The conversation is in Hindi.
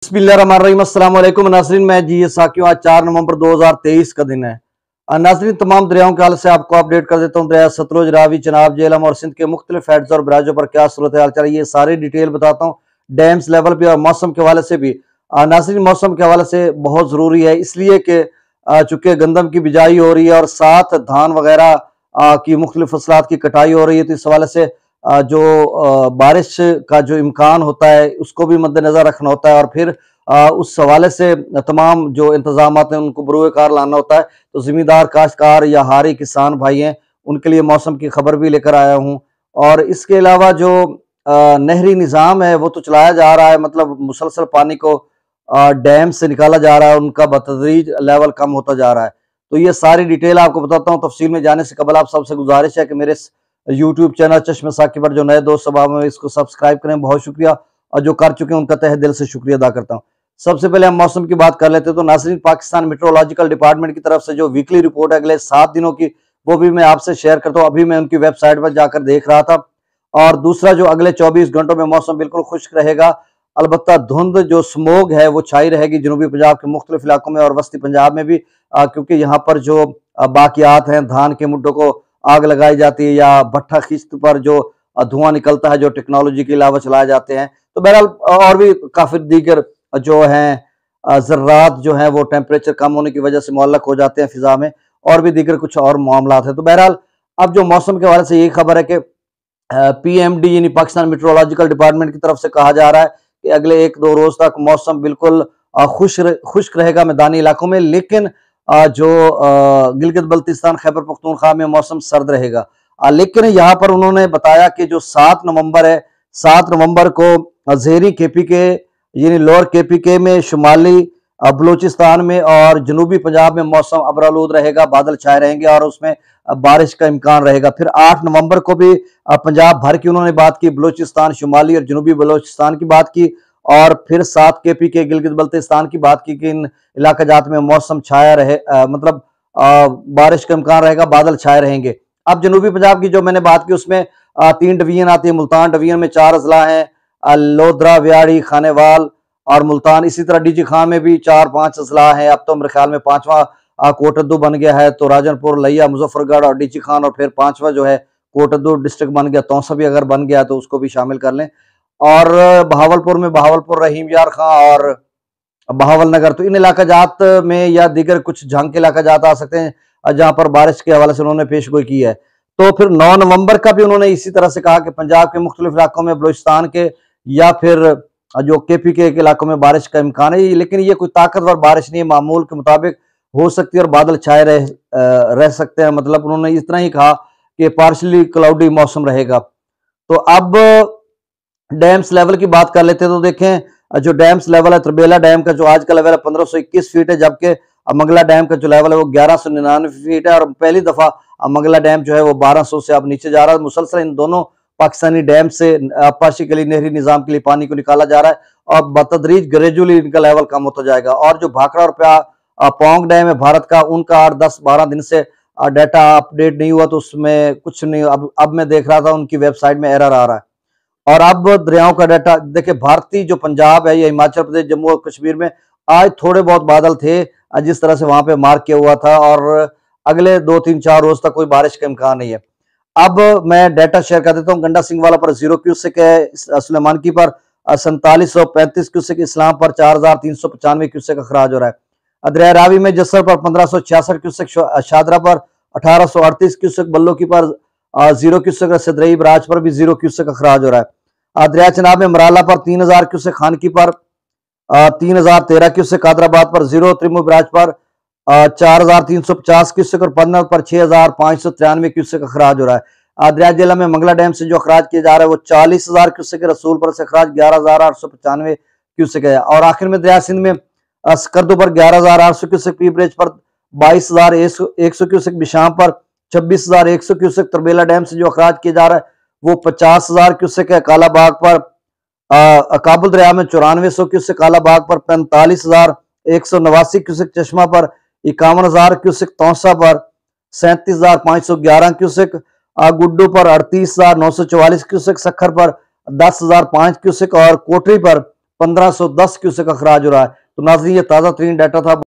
बिस्मिल्लाहिर्रहमानिर्रहीम। अस्सलाम वालेकुम नाज़रीन, मैं जी साकियो। आज 4 नवंबर 2023 का दिन है। नाज़रीन, तमाम दरियाओं के हाल से आपको अपडेट कर देता हूँ। दरिया सतलुज, रावी, चनाब, झेलम और सिंध के मुख्तलिफ हेड्स और बराजों पर क्या सूरत हाल चल रही है, सारी डिटेल बताता हूँ। डैम्स लेवल पे और मौसम के हवाले से भी। नाज़रीन, मौसम के हवाले से बहुत ज़रूरी है, इसलिए कि चूँकि गंदम की बिजाई हो रही है और साथ धान वगैरह की मुख्तलिफ फसलात की कटाई हो रही है, तो इस हवाले से जो बारिश का जो इम्कान होता है उसको भी मद्देनजर रखना होता है और फिर उस हवाले से तमाम जो इंतजाम हैं उनको बरूए कार लाना होता है। तो जिम्मेदार काश्तकार या हारी किसान भाई हैं, उनके लिए मौसम की खबर भी लेकर आया हूँ। और इसके अलावा जो नहरी निज़ाम है वो तो चलाया जा रहा है, मतलब मुसलसल पानी को डैम से निकाला जा रहा है, उनका बतदरीज लेवल कम होता जा रहा है। तो ये सारी डिटेल आपको बताता हूँ। तफसील में जाने से कबल आप सबसे गुजारिश है कि मेरे यूट्यूब चैनल चश्मे साकिब पर जो नए दोस्त सब में इसको सब्सक्राइब करें, बहुत शुक्रिया। और जो कर चुके हैं उनका तहे दिल से शुक्रिया अदा करता हूँ। सबसे पहले हम मौसम की बात कर लेते हैं। तो नाज़रीन, पाकिस्तान मेट्रोलॉजिकल डिपार्टमेंट की तरफ से जो वीकली रिपोर्ट है अगले 7 दिनों की, वो भी मैं आपसे शेयर करता हूँ। अभी मैं उनकी वेबसाइट पर जाकर देख रहा था। और दूसरा, जो अगले 24 घंटों में मौसम बिल्कुल खुश्क रहेगा, अलबत्ता धुंध जो स्मोग है वो छाई रहेगी जनूबी पंजाब के मुख्तलिफ इलाकों में और वस्ती पंजाब में भी, क्योंकि यहाँ पर जो बाकियात हैं, धान के मुड्ढों को आग लगाई जाती है या भट्ठा खिस्त पर जो धुआं निकलता है, जो टेक्नोलॉजी के अलावा चलाए जाते हैं। तो बहरहाल और भी काफी दीगर जो हैं जर्रात जो हैं वो टेम्परेचर कम होने की वजह से मुअल्लक हो जाते हैं फिजा में, और भी दीगर कुछ और मामला है। तो बहरहाल अब जो मौसम के हवाले से यही खबर है कि पीएमडी यानी पाकिस्तान मेट्रोलॉजिकल डिपार्टमेंट की तरफ से कहा जा रहा है कि अगले 1-2 रोज तक मौसम बिल्कुल खुश्क रहेगा मैदानी इलाकों में, लेकिन जो गिलगित बल्तिस्तान खैबर पख्तूनख्वा में मौसम सर्द रहेगा। लेकिन यहाँ पर उन्होंने बताया कि जो 7 नवंबर है, 7 नवंबर को ज़ेहरी केपीके यानी लोअर केपीके में, शुमाली बलूचिस्तान में और जनूबी पंजाब में मौसम अबरालूद रहेगा, बादल छाए रहेंगे और उसमें बारिश का इम्कान रहेगा। फिर 8 नवंबर को भी पंजाब भर की उन्होंने बात की, बलूचिस्तान, शुमाली और जनूबी बलूचिस्तान की बात की। और फिर 7 केपीके गिलगित बल्तिस्तान की बात की कि इन इलाका जात में मौसम छाया रहे, मतलब बारिश का इम्कान रहेगा, बादल छाए रहेंगे। अब जनूबी पंजाब की जो मैंने बात की उसमें 3 डिवीजन आती है। मुल्तान डिवीजन में 4 अजला हैं, लोधरा, व्याड़ी, खानेवाल और मुल्तान। इसी तरह डीजी खान में भी 4-5 अजला हैं। अब तो मेरे ख्याल में 5वां कोटद्दू बन गया है, तो राजनपुर, लिया, मुजफ्फरगढ़ और डीजी खान, और फिर 5वां जो है कोटद्दू डिस्ट्रिक्ट बन गया। तौसा भी अगर बन गया तो उसको भी शामिल कर लें। और बहावलपुर में बहावलपुर, रहीम यार खां और बहावल नगर, तो इन इलाका जात में या दीगर कुछ जंग के इलाका जात आ सकते हैं जहां पर बारिश के हवाले से उन्होंने पेशगोई की है। तो फिर 9 नवंबर का भी उन्होंने इसी तरह से कहा कि पंजाब के मुख्तलिफ इलाकों में, बलूचिस्तान के या फिर जो केपीके के इलाकों में बारिश का इम्कान है, लेकिन ये कोई ताकतवर बारिश नहीं है, मामूल के मुताबिक हो सकती है और बादल छाए रह सकते हैं। मतलब उन्होंने इतना ही कहा कि पार्शली क्लाउडी मौसम रहेगा। तो अब डैम्स लेवल की बात कर लेते हैं। तो देखें, जो डैम्स लेवल है, तरबेला डैम का जो आज का लेवल है 1521 फीट है, जबकि मंगला डैम का जो लेवल है वो 1199 फीट है। और पहली दफा मंगला डैम जो है वो 1200 से अब नीचे जा रहा है। मुसलसल इन दोनों पाकिस्तानी डैम से अपाशी के लिए, नहरी निजाम के लिए पानी को निकाला जा रहा है और बतदरीज ग्रेजुअली इनका लेवल कम होता जाएगा। और जो भाखड़ा और पोंग डैम है भारत का, उनका 8-10-12 दिन से डाटा अपडेट नहीं हुआ, तो उसमें कुछ नहीं। अब मैं देख रहा था उनकी वेबसाइट में एरर आ रहा है। और अब दरियाओं का डाटा देखिए, भारतीय जो पंजाब है या हिमाचल प्रदेश, जम्मू और कश्मीर में आज थोड़े बहुत बादल थे, जिस तरह से वहां पे मार्क किया हुआ था, और अगले 2-3-4 रोज तक कोई बारिश का इम्कान नहीं है। अब मैं डाटा शेयर कर देता हूँ। गंडा सिंह वाला पर 0 क्यूसेक है, सुलेमानकी पर 4735 क्यूसेक, इस्लाम पर 4395 क्यूसेक अखराज हो रहा है। दरिया रावी में जसर पर 1566 क्यूसेक, शादरा पर 1838 क्यूसेक, बल्लोकी पर 0 क्यूसेक, सदरई बराज पर भी 0 क्यूसेक अखराज हो रहा है। दरिया चनाब में मराला पर 3000 क्यूसेक, खानकी पर 3013 क्यूसेक, कादराबाद पर 0, त्रिमु बराज पर 4350 क्यूसेक और पन्ना पर 6593 क्यूसेक अखराज हो रहा है। दरिया जिला में मंगला डैम से जो अखराज किया जा रहा है वो 40,000 क्यूसेक, रसूल पर से अखराज 11,895 क्यूसेक है। और आखिर में दरिया सिंध में स्कर्दो पर 11,800 क्यूसेक, पी ब्रिज पर 22,100 क्यूसेक, बिशाम पर 26,100 क्यूसेक, तरबेला डैम से जो अखराज किया जा रहा है वो 50,000 क्यूसेक है। कालाबाग पर काबुल दरिया में 9400 क्यूसेक, कालाबाग पर 45,189 क्यूसेक, चश्मा पर 51,000 क्यूसेक, तौसा पर 37,511 क्यूसेक, गुड्डू पर 38,944 क्यूसेक, सखर पर 10,005 क्यूसेक और कोटरी पर 1510 क्यूसेक अखराज हो रहा है। तो नाज़रीन ये ताज़ा तरीन डाटा था।